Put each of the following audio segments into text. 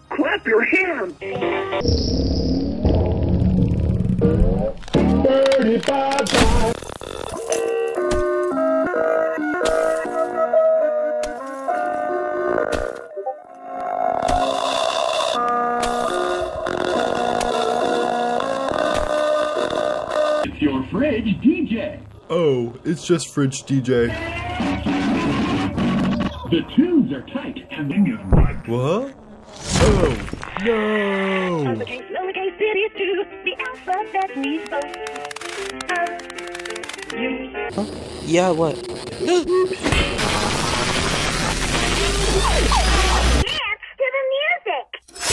Clap your hands! 35 times. It's your fridge DJ. Oh, it's just Fridge DJ. The tubes are tight and then you like. What? Oh, no! Lowercase, city to the alphabet we spoke. Huh? Yeah, what? Dance to the music.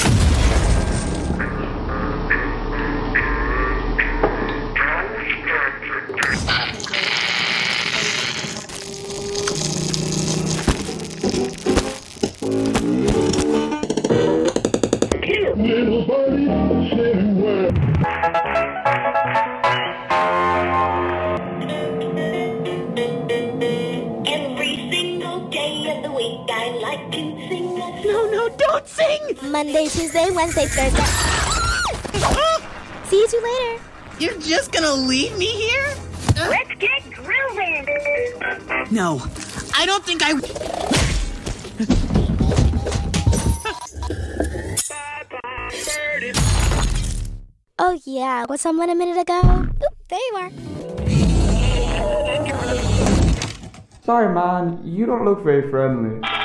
Little birdie sitting where? Every single day of the week I like to sing a song. No, don't sing! Monday, Tuesday, Wednesday, Thursday. See you two later. You're just gonna leave me here? Let's get grooving. No, I don't think I... Oh yeah, was someone a minute ago? Oop, there you are. Sorry man, you don't look very friendly.